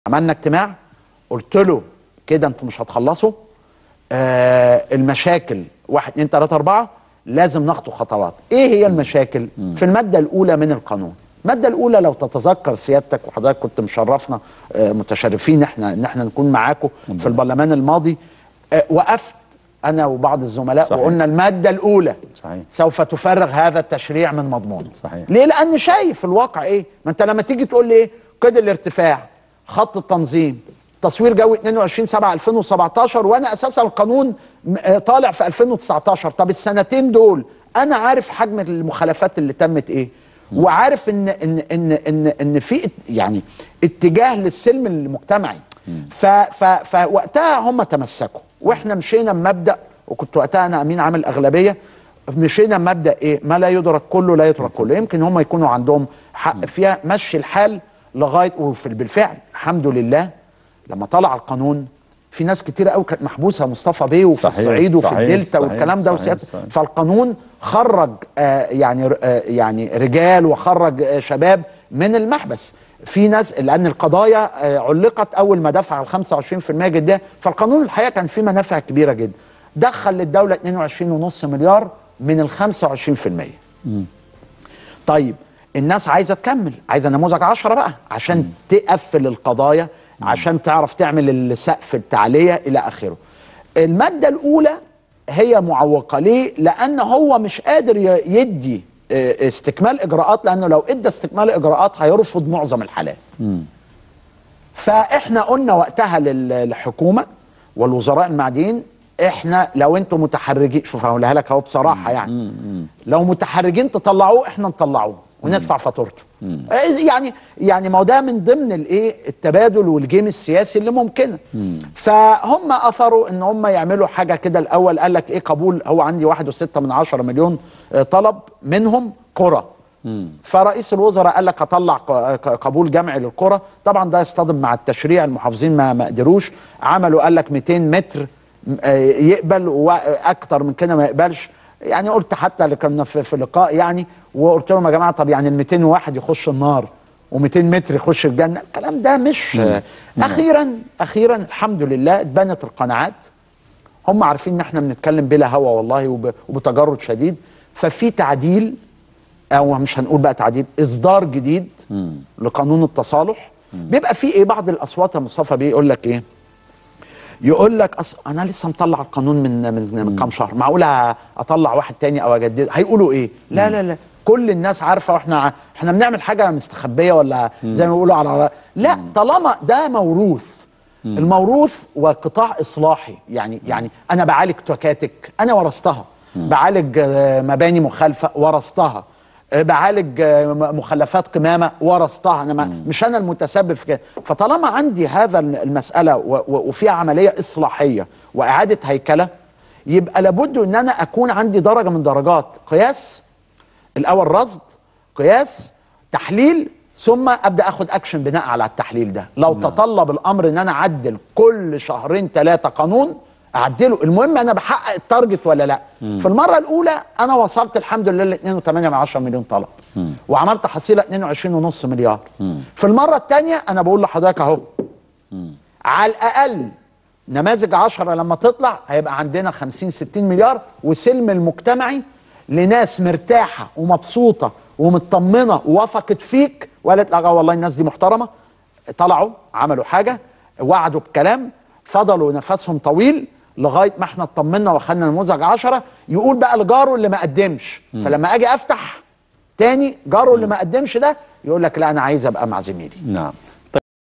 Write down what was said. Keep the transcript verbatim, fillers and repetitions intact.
عملنا اجتماع قلت له كده انتوا مش هتخلصوا آه المشاكل واحد اتنين تلاته اربعه لازم نخطو خطوات. ايه هي المشاكل؟ مم. في الماده الاولى من القانون. الماده الاولى لو تتذكر سيادتك وحضرتك كنت مشرفنا آه متشرفين احنا ان احنا نكون معاكم في البرلمان الماضي. آه وقفت انا وبعض الزملاء صحيح. وقلنا الماده الاولى صحيح. سوف تفرغ هذا التشريع من مضمونه. صحيح. ليه؟ لان شايف الواقع ايه. ما انت لما تيجي تقول لي ايه قيد الارتفاع، خط التنظيم، تصوير جوي اتنين وعشرين سبعة ألفين وسبعتاشر، وانا اساسا القانون طالع في ألفين وتسعتاشر. طب السنتين دول انا عارف حجم المخالفات اللي تمت ايه، وعارف ان ان ان ان ان في يعني اتجاه للسلم المجتمعي. فوقتها هم تمسكوا واحنا مشينا بمبدا، وكنت وقتها انا امين عام الاغلبيه، مشينا بمبدا ايه؟ ما لا يدرك كله لا يترك كله. يمكن هم يكونوا عندهم حق فيها، مشي الحال لغايه وبالفعل الحمد لله لما طلع القانون في ناس كتيره قوي كانت محبوسه، مصطفى بيه وفي صحيح الصعيد وفي صحيح الدلتا صحيح والكلام ده وسيادة. فالقانون خرج آه يعني آه يعني رجال وخرج آه شباب من المحبس. في ناس لان القضايا آه علقت اول ما دفع ال خمسة وعشرين في المية جديه، فالقانون الحقيقه كان فيه منافع كبيره جدا. دخل للدوله اتنين وعشرين ونص مليار من ال خمسة وعشرين في المية. م. طيب الناس عايزه تكمل، عايزه نموذج عشرة بقى عشان م. تقفل القضايا، م. عشان تعرف تعمل السقف التعليه الى اخره. الماده الاولى هي معوقه ليه؟ لان هو مش قادر يدي استكمال اجراءات، لانه لو ادى استكمال اجراءات هيرفض معظم الحالات. م. فاحنا قلنا وقتها للحكومه والوزراء المعنيين، احنا لو انتم متحرجين، شوف هقولها لك اهو بصراحه يعني م. م. لو متحرجين تطلعوه احنا نطلعوه وندفع فاتورته. يعني يعني ما هو ده من ضمن الايه التبادل والجيم السياسي اللي ممكنه. مم. فهم اثروا ان هم يعملوا حاجه كده. الاول قال لك ايه قبول، هو عندي واحد وستة من عشرة مليون طلب منهم قرى. مم. فرئيس الوزراء قال لك هطلع قبول جمعي للقرى. طبعا ده يصطدم مع التشريع، المحافظين ما ما قدروش، عملوا قال لك مئتين متر يقبل واكتر من كده ما يقبلش. يعني قلت حتى اللي كنا في, في لقاء يعني، وقلت لهم يا جماعه طب يعني ال مئتين وواحد يخش النار ومئتين متر يخش الجنه، الكلام ده مش مم. اخيرا اخيرا الحمد لله اتبنت القناعات. هم عارفين ان احنا بنتكلم بلا هوى والله وب, وبتجرد شديد. ففي تعديل، او مش هنقول بقى تعديل، اصدار جديد مم. لقانون التصالح. مم. بيبقى فيه ايه بعض الاصوات يا مصطفى بيه يقول لك ايه، يقول لك أص... انا لسه مطلع القانون من من, من كام شهر، معقوله اطلع واحد تاني او اجدد؟ هيقولوا ايه؟ لا لا لا، كل الناس عارفه، واحنا احنا بنعمل حاجه مستخبيه ولا زي ما بيقولوا على لا، طالما ده موروث. الموروث وقطاع اصلاحي، يعني يعني انا بعالج تكاتك انا ورثتها، بعالج مباني مخالفه ورثتها، بعالج مخلفات قمامه ورثتها، انا ما مش انا المتسبب في كده. فطالما عندي هذا المساله وفيها عمليه اصلاحيه واعاده هيكله، يبقى لابد ان انا اكون عندي درجه من درجات قياس. الاول رصد، قياس، تحليل، ثم ابدا اخد اكشن بناء على التحليل ده. لو نعم. تطلب الامر ان انا اعدل كل شهرين ثلاثه قانون اعدله، المهم انا بحقق التارجت ولا لا. مم. في المره الاولى انا وصلت الحمد لله ل اتنين وتمانية من عشرة مليون طلب. مم. وعملت حصيله اتنين وعشرين ونص مليار. مم. في المره الثانيه انا بقول لحضرتك اهو، على الاقل نماذج عشرة لما تطلع هيبقى عندنا خمسين ستين مليار، وسلم المجتمعي لناس مرتاحه ومبسوطه ومطمنه ووثقت فيك وقالت لك والله الناس دي محترمه. طلعوا عملوا حاجه، وعدوا بكلام، فضلوا نفسهم طويل لغايه ما احنا اطمنا واخدنا نموذج عشرة. يقول بقى لجاره اللي ما قدمش، م. فلما اجي افتح تاني جاره اللي ما قدمش ده يقول لك لا انا عايز ابقى مع زميلي. نعم.